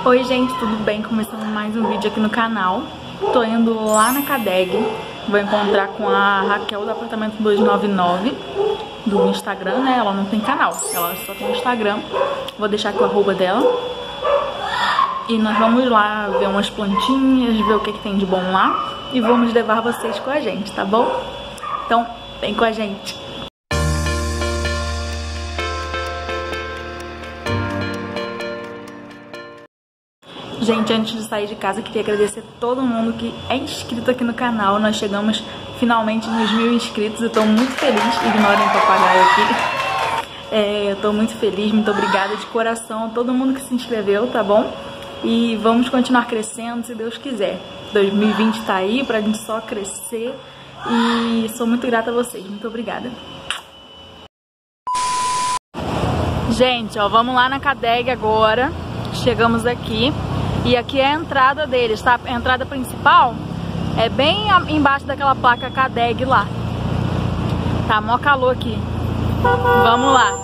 Oi gente, tudo bem? Começando mais um vídeo aqui no canal. Tô indo lá na Cadeg. Vou encontrar com a Raquel do apartamento 299 do Instagram, né? Ela não tem canal, ela só tem Instagram. Vou deixar aqui o arroba dela. E nós vamos lá ver umas plantinhas, ver o que tem de bom lá. E vamos levar vocês com a gente, tá bom? Então, vem com a gente. Gente, antes de sair de casa, queria agradecer a todo mundo que é inscrito aqui no canal. Nós chegamos finalmente nos 1000 inscritos. Eu tô muito feliz. Ignorem o papagaio aqui. Eu tô muito feliz, muito obrigada de coração a todo mundo que se inscreveu, tá bom? E vamos continuar crescendo, se Deus quiser. 2020 tá aí pra gente só crescer. E sou muito grata a vocês. Muito obrigada. Gente, ó, vamos lá na Cadeg agora. Chegamos aqui. E aqui é a entrada deles, tá? A entrada principal é bem embaixo daquela placa Cadeg lá. Tá mó calor aqui. Vamos lá.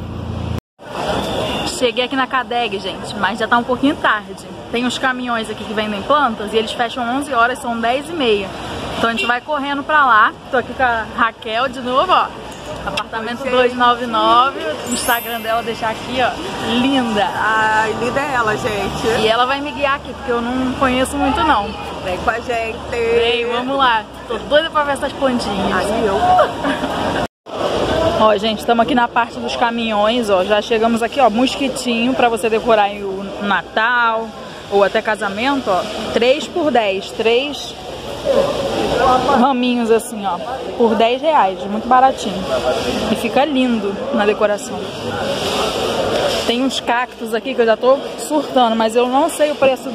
Cheguei aqui na Cadeg, gente, mas já tá um pouquinho tarde. Tem uns caminhões aqui que vendem plantas e eles fecham 11 horas, são 10h30. Então a gente vai correndo pra lá. Tô aqui com a Raquel de novo, ó. Apartamento 299, o Instagram dela deixar aqui, ó, linda. Ai, linda é ela, gente. E ela vai me guiar aqui, porque eu não conheço muito não. Vem com a gente. Vem, vamos lá. Tô doida pra ver essas plantinhas. Ai, eu. Ó, gente, estamos aqui na parte dos caminhões, ó. Já chegamos aqui, ó, mosquitinho pra você decorar aí o Natal ou até casamento, ó. 3 por 10, 3 raminhos assim, ó, por 10 reais, muito baratinho. E fica lindo na decoração. Tem uns cactos aqui que eu já tô surtando, mas eu não sei o preço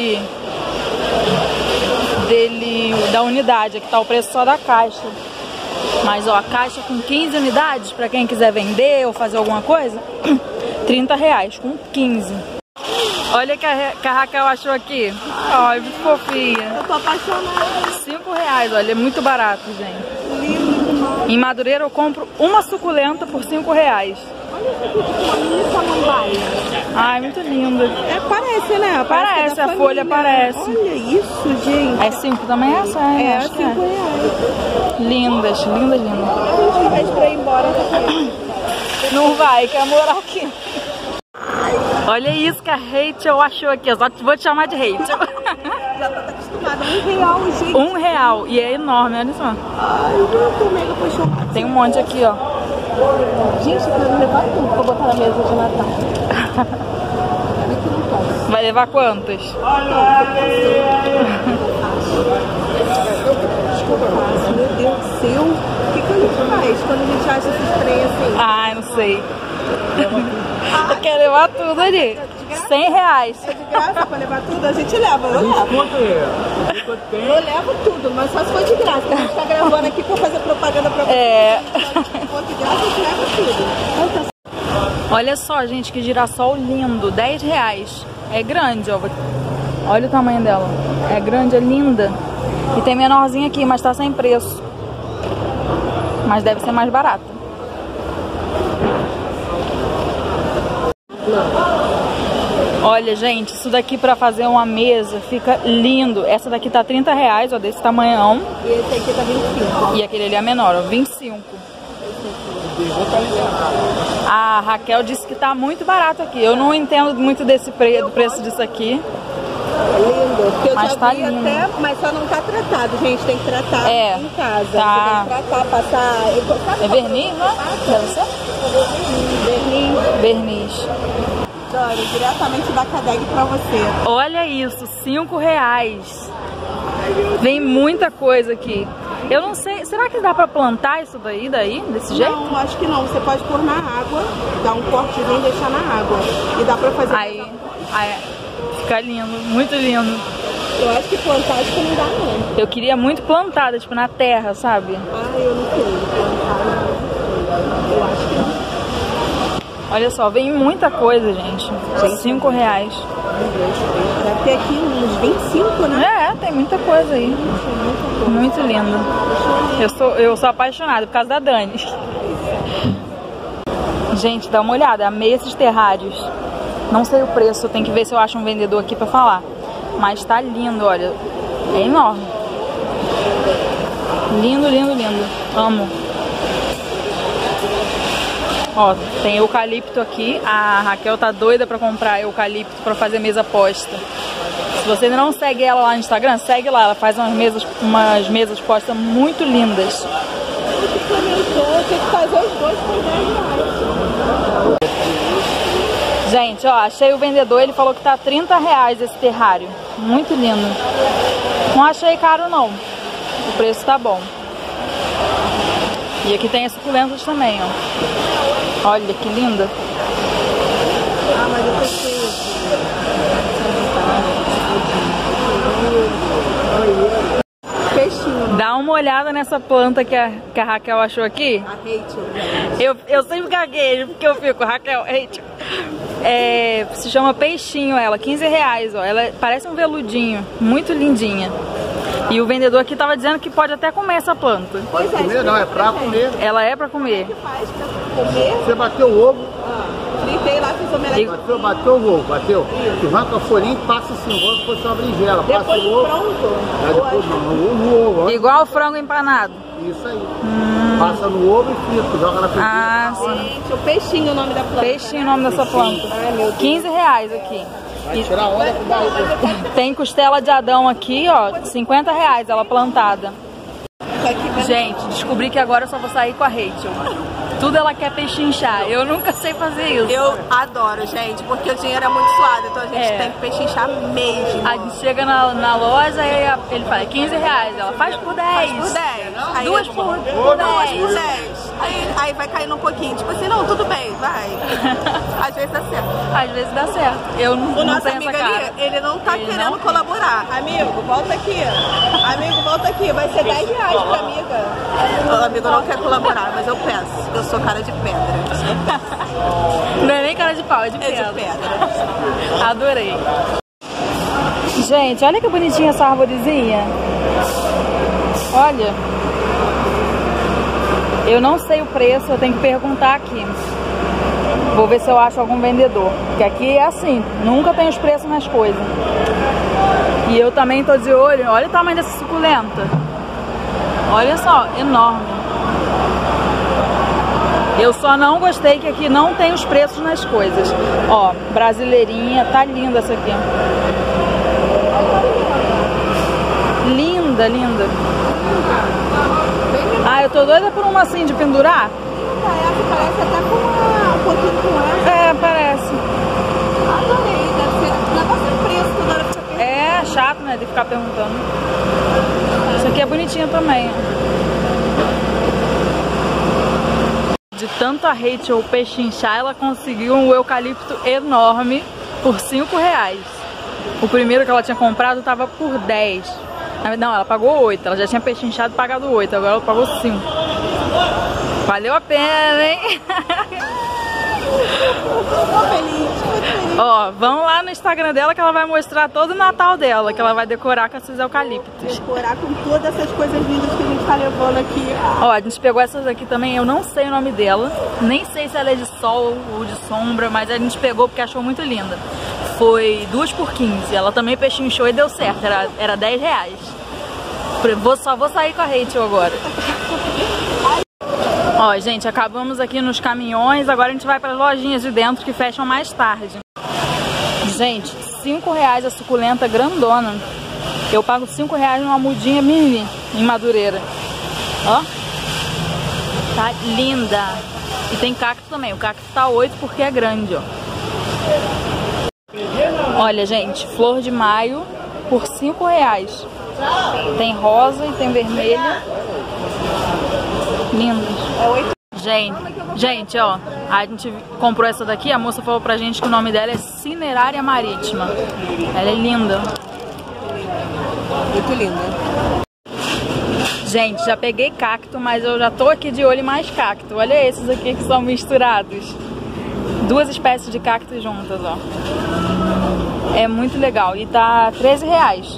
da unidade. Aqui tá o preço só da caixa. Mas ó, a caixa com 15 unidades, pra quem quiser vender ou fazer alguma coisa, 30 reais, com 15. Olha que a Raquel achou aqui. Ai, muito fofinha. Eu tô apaixonada. 5 reais, olha, é muito barato, gente. Lindo demais. Em Madureira eu compro uma suculenta por 5 reais. Olha essa aqui, uma mini samambaia. Ai, muito linda. É, parece, né? Parece, a folha parece. Olha isso, gente. É 5 também essa? É, acho 5 que é. reais. Lindas, lindas, lindas. A gente vai pra ir embora daqui. Não vai, quer morar aqui. Olha isso que a Rachel achou aqui, eu só vou te chamar de Rachel. Já tá acostumada. R$1, gente. R$1 e é enorme, olha só. Ai, eu tô mega apaixonada. Tem um monte aqui, ó. Gente, eu quero levar tudo pra botar na mesa de Natal. Vai levar quantas? Meu Deus do céu. O que a gente faz quando a gente acha esses trem assim? Ai, não sei. Eu quero levar tudo ali. 100 reais. É de graça pra levar tudo? A gente leva, eu levo. Eu levo tudo, mas só se for de graça. A gente tá gravando aqui pra fazer propaganda pra vocês. É. Se for de graça, a gente leva tudo. Olha só, gente, que girassol lindo. 10 reais. É grande, ó. Olha o tamanho dela. É grande, é linda. E tem menorzinha aqui, mas tá sem preço. Mas deve ser mais barata. Olha, gente, isso daqui pra fazer uma mesa fica lindo. Essa daqui tá 30 reais, ó, desse tamanhão. E esse aqui tá 25. E aquele ali é menor, ó, 25. A Raquel disse que tá muito barato aqui. Eu não entendo muito do preço disso aqui. É lindo. Porque eu Mas já tá vi lindo. até, mas só não tá tratado, gente. Tem que tratar em casa. Tá. Você tem que tratar, passar... É verniz, não é? Deve ser? Verniz. Verniz. Olha, diretamente da Cadeg pra você. Olha isso, 5 reais. Vem muita coisa aqui. Eu não sei, será que dá pra plantar isso daí, desse jeito? Não, acho que não. Você pode pôr na água, dar um cortezinho e deixar na água. E dá pra fazer... Aí fica lindo, muito lindo. Eu acho que plantar, acho que não dá não. Eu queria muito plantada, tipo na terra, sabe? Ah, eu não sei plantar. Eu acho que não. Olha só, vem muita coisa, gente. 5 reais. Deve ter aqui uns 25, né? É, tem muita coisa aí. Muito lindo. Eu sou apaixonada por causa da Dani. Gente, dá uma olhada, amei esses terrários. Não sei o preço, tem que ver se eu acho um vendedor aqui pra falar. Mas tá lindo, olha. É enorme. Lindo, lindo, lindo. Amo. Ó, tem eucalipto aqui. A Raquel tá doida pra comprar eucalipto pra fazer mesa posta. Se você ainda não segue ela lá no Instagram, segue lá. Ela faz umas mesas postas muito lindas. Tem que fazer os dois por R$10. Gente, ó, achei o vendedor. Ele falou que tá R$30 esse terrário. Muito lindo. Não achei caro, não. O preço tá bom. E aqui tem as suculentas também, ó. Olha que linda. Ah, mas eu pensei. Peixinho. Dá uma olhada nessa planta que a Raquel achou aqui. A Rachel. Eu sempre gaguejo, porque eu fico, Raquel, Rachel. Se chama peixinho ela, R$15, ó. Ela parece um veludinho, muito lindinha. E o vendedor aqui tava dizendo que pode até comer essa planta. Pois é, comer não, é pra comer. Ela é pra comer. O que faz pra comer? Você bateu o ovo, Fritei lá, fiz omelete. bateu o ovo, bateu. Arranca a folhinha e passa assim, como se fosse uma berinjela. Passa Depois o ovo. pronto. Depois não, no ovo. Igual o frango empanado. Isso aí. Passa no ovo e frita, joga na frigideira. Ah, sim. Gente, o peixinho é o nome da planta. Peixinho é o nome dessa planta. Ai, meu Deus. R$15 aqui. Vai tirar onda com barriga. Tem costela de Adão aqui, ó, R$50 ela plantada. Gente, descobri que agora eu só vou sair com a Rachel. Tudo ela quer pechinchar. Eu nunca sei fazer isso. Eu adoro, gente, porque o dinheiro é muito suado, então a gente tem que pechinchar mesmo. A gente chega na loja e ele fala R$15. Ela faz por 10. Faz por 10. Aí Duas por 10. Aí vai caindo um pouquinho. Tipo assim, não, tudo bem, vai. Às vezes dá certo. Às vezes dá certo. Eu não, O não nosso tenho amigo essa cara. ali, ele não tá Ele querendo não quer. colaborar. Amigo, volta aqui. Amigo, volta aqui. Vai ser R$10 pra amiga. O amigo não quer colaborar, mas eu peço. Eu sou cara de pedra. Não é nem cara de pau, é de É pedra. de pedra. Adorei. Gente, olha que bonitinha essa arvorezinha. Olha. Eu não sei o preço, eu tenho que perguntar aqui. Vou ver se eu acho algum vendedor. Porque aqui é assim, nunca tem os preços nas coisas. E eu também tô de olho. Olha o tamanho dessa suculenta. Olha só, enorme. Eu só não gostei que aqui não tem os preços nas coisas. Ó, brasileirinha, tá linda essa aqui. Linda, linda. Ah, eu tô doida por uma assim de pendurar. Essa parece até com um pouquinho com essa. É, parece. Adorei, deve ser. Negócio de preço, toda hora fica pensando. É chato, né, de ficar perguntando. Isso aqui é bonitinho também. De tanto a Rachel pechinchar, ela conseguiu um eucalipto enorme por R$5. O primeiro que ela tinha comprado tava por 10. Não, ela pagou 8. Ela já tinha pechinchado e pagado 8. Agora ela pagou 5. Valeu a pena, hein? Ó, vão lá no Instagram dela que ela vai mostrar todo o Natal dela, que ela vai decorar com esses eucaliptos. Decorar com todas essas coisas lindas que a gente tá levando aqui. Ó, a gente pegou essas aqui também, eu não sei o nome dela, nem sei se ela é de sol ou de sombra, mas a gente pegou porque achou muito linda. Foi 2 por 15, ela também pechinchou e deu certo, era R$10. Só vou sair com a Rachel agora. Ó, gente, acabamos aqui nos caminhões, agora a gente vai para as lojinhas de dentro que fecham mais tarde. Gente, R$5 a suculenta grandona. Eu pago R$5 numa mudinha mini em Madureira. Ó. Tá linda. E tem cacto também. O cacto tá 8 porque é grande, ó. Olha, gente, flor de maio por R$5. Tem rosa e tem vermelha. Lindas. Gente, ó, a gente comprou essa daqui, a moça falou pra gente que o nome dela é Cinerária Marítima. Ela é linda. Muito linda. Gente, já peguei cacto, mas eu já tô aqui de olho em mais cacto. Olha esses aqui que são misturados. 2 espécies de cacto juntas, ó. É muito legal. E tá R$13.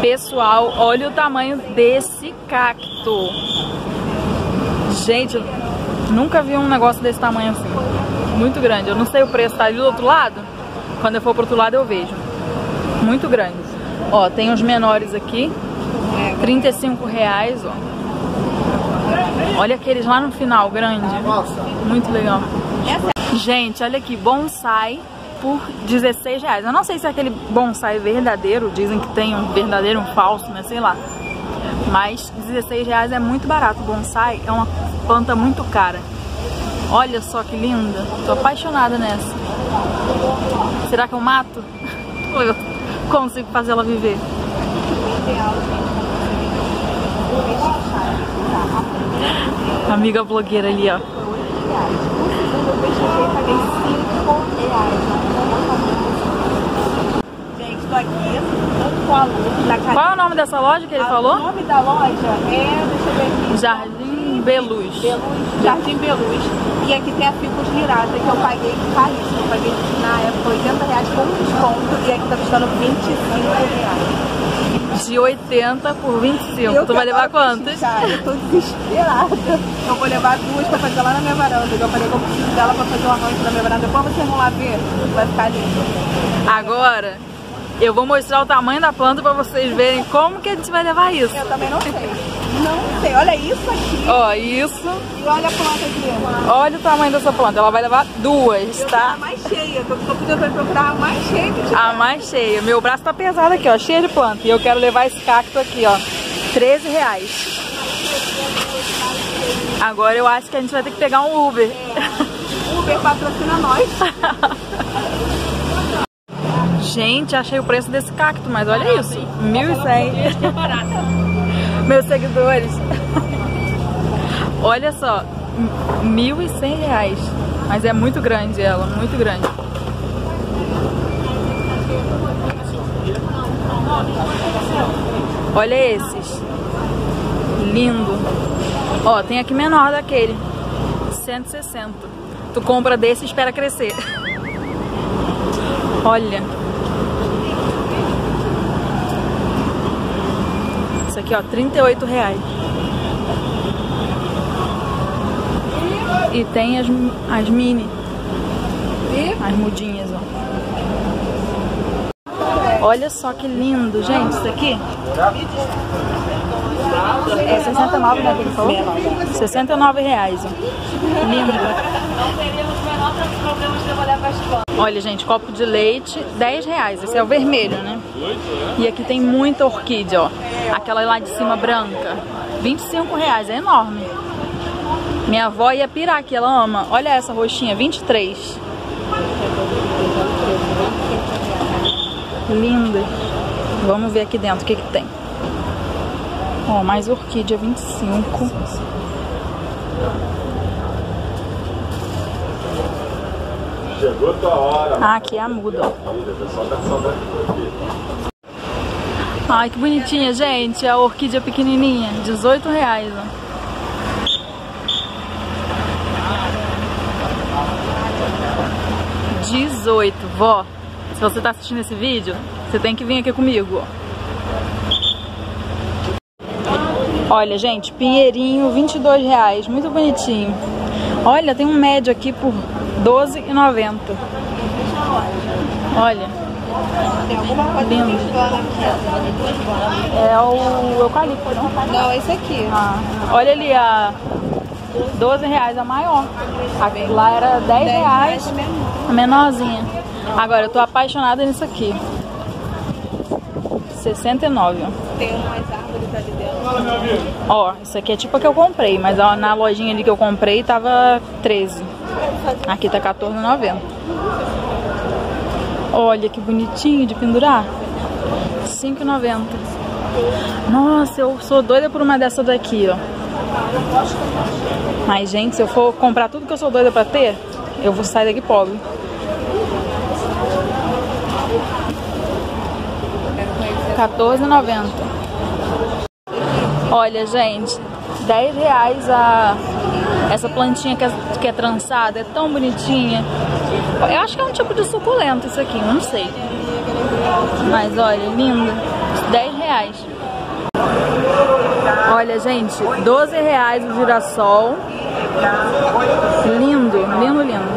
Pessoal, olha o tamanho desse cacto. Gente, Nunca vi um negócio desse tamanho assim. Muito grande. Eu não sei o preço, tá ali do outro lado. Quando eu for pro outro lado eu vejo. Muito grande. Ó, tem os menores aqui. R$35, ó. Olha aqueles lá no final, grande. Muito legal. Gente, olha aqui, bonsai por R$16. Eu não sei se é aquele bonsai verdadeiro. Dizem que tem um verdadeiro, um falso, né? Sei lá. Mas R$16 é muito barato. Bonsai é uma planta muito cara. Olha só que linda. Tô apaixonada nessa. Será que eu mato? Ou eu consigo fazer ela viver? Amiga blogueira ali, ó. Gente, tô aqui com a Lu da Cadê. Qual é o nome dessa loja que ele falou? O nome da loja é, deixa eu ver aqui, Jardim Beluz. Jardim Beluz. E aqui tem a Ficus Lirata, que eu paguei caríssimo. Eu paguei na época R$80 com desconto e aqui tá custando R$25. De 80 por 25. Tu vai levar quantas? Eu tô desesperada. Eu vou levar duas pra fazer lá na minha varanda. Eu falei que eu preciso dela pra fazer uma noite na minha varanda. Depois vocês vão lá ver, vai ficar lindo. Agora, eu vou mostrar o tamanho da planta pra vocês verem como que a gente vai levar isso. Eu também não sei. Não sei. Olha isso aqui. Ó, isso. E olha a planta aqui. Olha o tamanho dessa planta. Ela vai levar duas, tá? A mais cheia. Eu podia procurar a mais cheia que tiver. A mais cheia. Meu braço tá pesado aqui, ó. Cheio de planta. E eu quero levar esse cacto aqui, ó. R$13. Agora eu acho que a gente vai ter que pegar um Uber. Uber patrocina nós. Gente, achei o preço desse cacto, mas olha isso. 1.100. Meus seguidores. Olha só. R$1.100. Mas é muito grande ela, muito grande. Olha esses. Lindo. Ó, tem aqui menor daquele. 160. Tu compra desse e espera crescer. Olha. Isso aqui, ó, R$38. E tem as mini. As mudinhas, ó. Olha só que lindo, gente, isso aqui. É 69, né, que ele falou? R$69, ó. Lindo. Olha, gente, copo de leite, R$10. Esse é o vermelho, né? E aqui tem muita orquídea, ó. Aquela lá de cima branca. R$25, é enorme. Minha avó ia pirar aqui, ela ama. Olha essa roxinha, 23. Linda. Vamos ver aqui dentro o que que tem. Ó, mais orquídea, 25. Chegou tua hora. Ah, aqui é a muda, ó. Ai, que bonitinha, gente. A orquídea pequenininha, R$18, ó. R$18, vó. Se você tá assistindo esse vídeo, você tem que vir aqui comigo, ó. Olha, gente, pinheirinho, R$22, muito bonitinho. Olha, tem um médio aqui por R$12,90. Olha. Lindo. É o eucalipto, não? Não, esse aqui. Ah, olha ali, a R$12 a maior. Lá era R$10, a menorzinha. Agora, eu tô apaixonada nisso aqui. 69, ó. Tem umas árvores ali dentro. Ó, isso aqui é tipo a que eu comprei, mas ó, na lojinha ali que eu comprei tava 13. Aqui tá R$14,90. Olha que bonitinho de pendurar. R$5,90. Nossa, eu sou doida por uma dessa daqui, ó. Mas, gente, se eu for comprar tudo que eu sou doida pra ter, eu vou sair daqui pobre. R$14,90. Olha, gente, R$10 essa plantinha que é trançada, é tão bonitinha. Eu acho que é um tipo de suculento isso aqui, não sei. Mas olha, lindo. R$10. Olha, gente, R$12 o girassol. Lindo, lindo, lindo.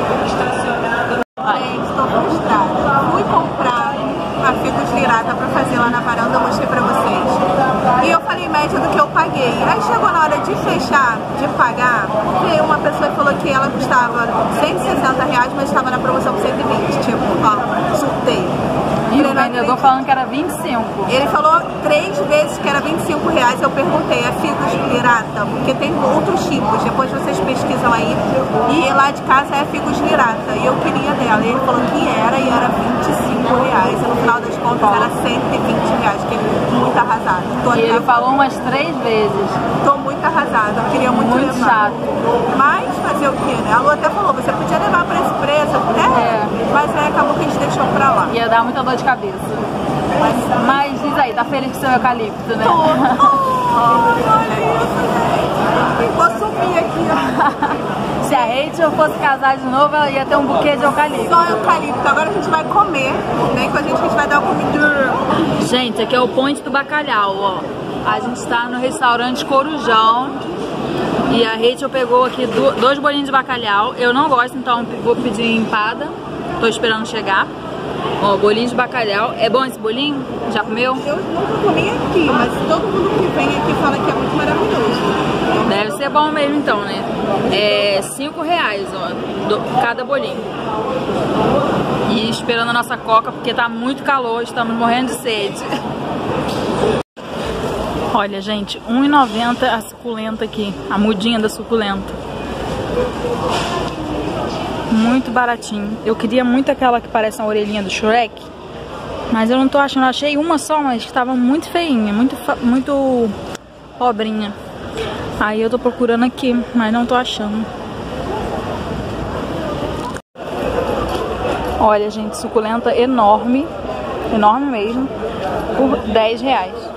Gente, estou frustrada. Fui comprar a fita lirata pra fazer lá na varanda, eu mostrei pra vocês. E eu falei média do que eu paguei. Aí chegou na hora de fechar, de pagar, veio uma pessoa e falou que ela custava R$160, mas estava na promoção por 120. Tipo, ó, surtei. E o vendedor falando que era 25. Ele falou 3 vezes que era R$25. Eu perguntei, é figos lirata? Porque tem outros tipos. Depois vocês pesquisam aí. E lá de casa é figos lirata. E eu queria dela. E ele falou que era e era R$25. E no final das contas era R$120. Que é muito arrasado. E ele falou umas 3 vezes. Tô muito arrasada. Eu queria muito levar. Chato. Mas fazer o que, né? A Lu até falou, você podia levar pra esse preço. Mas aí acabou que a gente deixou pra lá. Ia dar muita dor de cabeça. Mas diz aí, tá feliz com seu eucalipto, né? Olha isso, gente. Vou subir aqui, ó. Se a Rachel fosse casar de novo, ela ia ter um buquê de eucalipto. Só eucalipto. Agora a gente vai comer. Vem com a gente que a gente vai dar uma comida. Gente, aqui é o Ponte do Bacalhau, ó. A gente tá no restaurante Corujão. E a Rachel pegou aqui 2 bolinhos de bacalhau. Eu não gosto, então vou pedir empada. Tô esperando chegar. Ó, bolinho de bacalhau. É bom esse bolinho? Já comeu? Eu nunca comi aqui, mas todo mundo que vem aqui fala que é muito maravilhoso. Deve ser bom mesmo então, né? É R$5, ó, cada bolinho. E esperando a nossa coca, porque tá muito calor, estamos morrendo de sede. Olha, gente, R$1,90 a suculenta aqui, a mudinha da suculenta. Muito baratinho. Eu queria muito aquela que parece uma orelhinha do Shrek, mas eu não tô achando. Eu achei uma só, mas que tava muito feinha, muito pobrinha. Aí eu tô procurando aqui, mas não tô achando. Olha, gente, suculenta enorme, enorme mesmo, por R$10.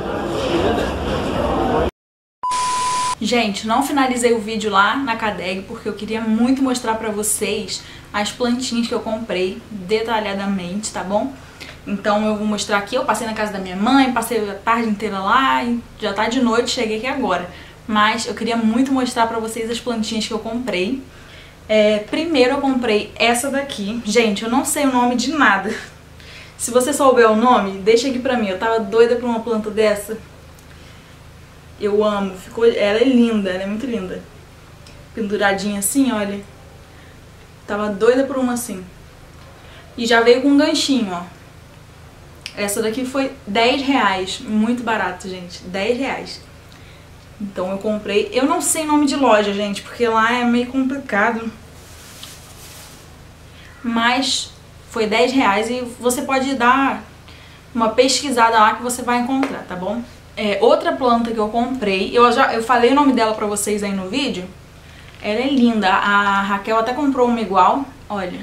Gente, não finalizei o vídeo lá na Cadeg porque eu queria muito mostrar pra vocês as plantinhas que eu comprei detalhadamente, tá bom? Então eu vou mostrar aqui, eu passei na casa da minha mãe, passei a tarde inteira lá e já tá de noite, cheguei aqui agora. Mas eu queria muito mostrar pra vocês as plantinhas que eu comprei. Primeiro eu comprei essa daqui. Gente, eu não sei o nome de nada. Se você souber o nome, deixa aqui pra mim. Eu tava doida por uma planta dessa. Eu amo, ela é linda, ela é muito linda. Penduradinha assim, olha. Tava doida por uma assim. E já veio com um ganchinho, ó. Essa daqui foi R$10, muito barato, gente, R$10. Então eu comprei, eu não sei nome de loja, gente, porque lá é meio complicado. Mas foi R$10 e você pode dar uma pesquisada lá que você vai encontrar, tá bom? Outra planta que eu comprei, eu falei o nome dela pra vocês aí no vídeo. Ela é linda, a Raquel até comprou uma igual, olha.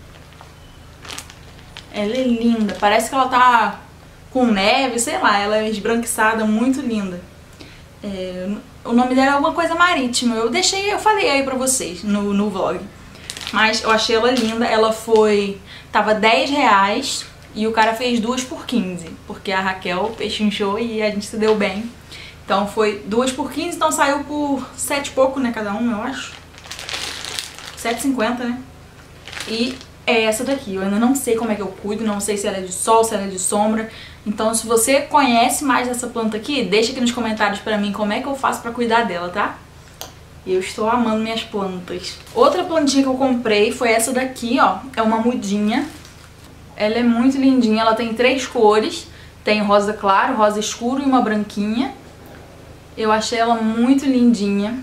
Ela é linda, parece que ela tá com neve, sei lá, ela é esbranquiçada, muito linda. O nome dela é alguma coisa marítima, eu falei aí pra vocês no vlog. Mas eu achei ela linda, tava R$10 e o cara fez 2 por 15, porque a Raquel pechinchou e a gente se deu bem. Então foi 2 por 15, então saiu por 7 e pouco, né, cada um, eu acho. 7,50, né? E é essa daqui, eu ainda não sei como é que eu cuido, não sei se ela é de sol, se ela é de sombra. Então se você conhece mais dessa planta aqui, deixa aqui nos comentários pra mim como é que eu faço pra cuidar dela, tá? Eu estou amando minhas plantas. Outra plantinha que eu comprei foi essa daqui, ó, é uma mudinha. Ela é muito lindinha, ela tem 3 cores, tem rosa claro, rosa escuro e uma branquinha. Eu achei ela muito lindinha.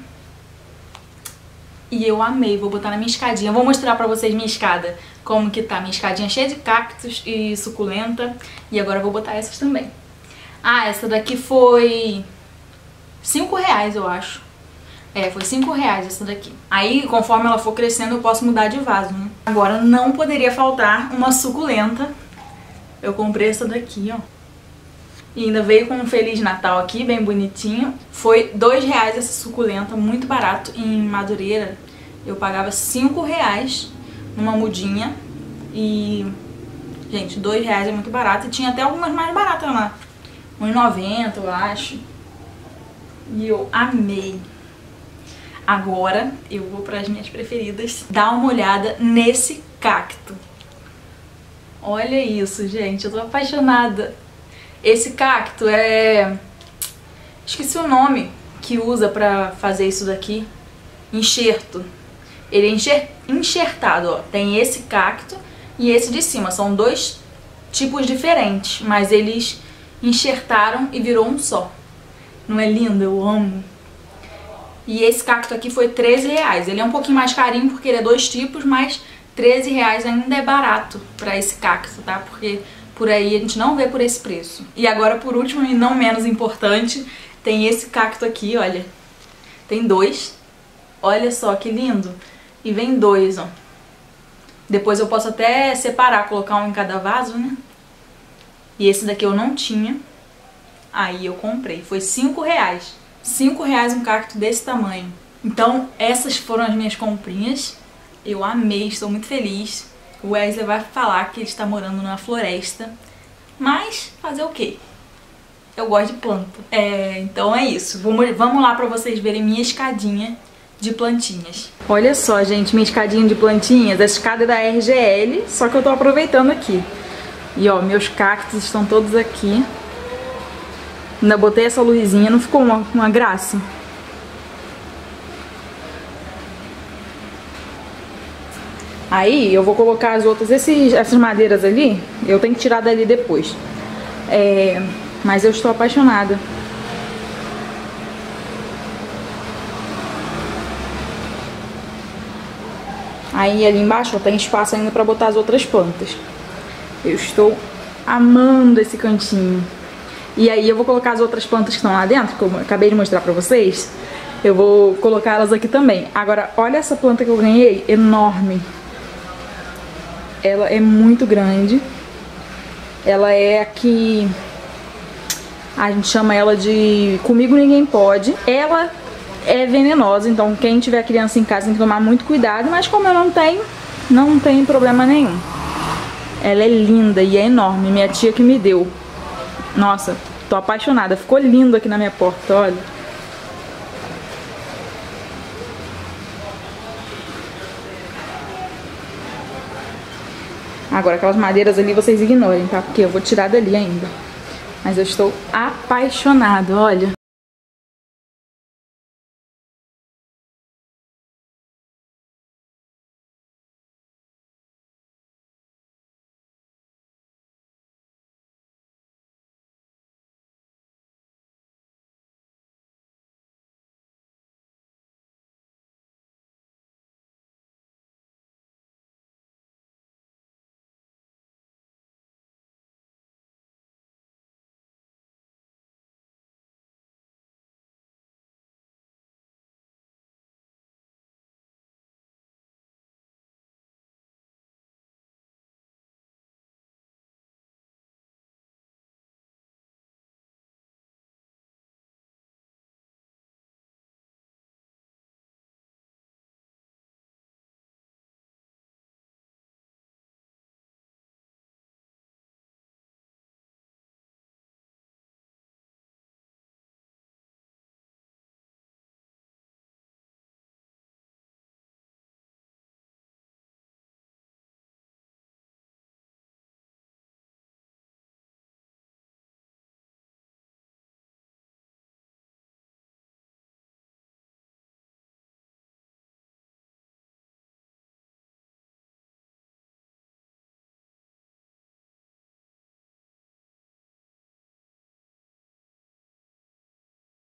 E eu amei, vou botar na minha escadinha. Eu vou mostrar pra vocês minha escada, como que tá. Minha escadinha cheia de cactos e suculenta. E agora eu vou botar essas também. Ah, essa daqui foi R$5, eu acho. Foi R$5 essa daqui. Aí, conforme ela for crescendo, eu posso mudar de vaso, né? Agora, não poderia faltar uma suculenta. Eu comprei essa daqui, ó. E ainda veio com um Feliz Natal aqui, bem bonitinho. Foi R$2 essa suculenta, muito barato. Em Madureira, eu pagava R$5 numa mudinha. E, gente, R$2 é muito barato. E tinha até algumas mais baratas lá. R$1,90, eu acho. E eu amei. Agora eu vou para as minhas preferidas dar uma olhada nesse cacto. Olha isso, gente, eu tô apaixonada. Esse cacto é... esqueci o nome que usa pra fazer isso daqui. Enxerto. Ele é enxertado, ó. Tem esse cacto e esse de cima. São dois tipos diferentes, mas eles enxertaram e virou um só. Não é lindo? Eu amo. E esse cacto aqui foi R$13. Ele é um pouquinho mais carinho porque ele é dois tipos, mas R$13 ainda é barato pra esse cacto, tá? Porque por aí a gente não vê por esse preço. E agora, por último e não menos importante, tem esse cacto aqui, olha. Tem dois. Olha só que lindo. E vem dois, ó. Depois eu posso até separar, colocar um em cada vaso, né? E esse daqui eu não tinha. Aí eu comprei. Foi R$5. R$5 um cacto desse tamanho. Então, essas foram as minhas comprinhas. Eu amei, estou muito feliz. O Wesley vai falar que ele está morando numa floresta. Mas, fazer o quê? Eu gosto de planta. Então é isso. Vamos lá para vocês verem minha escadinha de plantinhas. Olha só, gente, minha escadinha de plantinhas. A escada é da RGL, só que eu tô aproveitando aqui. E ó, meus cactos estão todos aqui. Ainda botei essa luzinha, não ficou uma graça? Aí eu vou colocar as outras, essas madeiras ali, eu tenho que tirar dali depois. Mas eu estou apaixonada. Aí ali embaixo ó, tem espaço ainda pra botar as outras plantas. Eu estou amando esse cantinho. E aí eu vou colocar as outras plantas que estão lá dentro, que eu acabei de mostrar pra vocês. Eu vou colocar elas aqui também. Agora, olha essa planta que eu ganhei, enorme. Ela é muito grande. Ela é aqui... a gente chama ela de Comigo Ninguém Pode. Ela é venenosa, então quem tiver criança em casa tem que tomar muito cuidado. Mas como eu não tem problema nenhum. Ela é linda e é enorme. Minha tia que me deu. Nossa, tô apaixonada. Ficou lindo aqui na minha porta, olha. Agora, aquelas madeiras ali vocês ignorem, tá? Porque eu vou tirar dali ainda. Mas eu estou apaixonada, olha.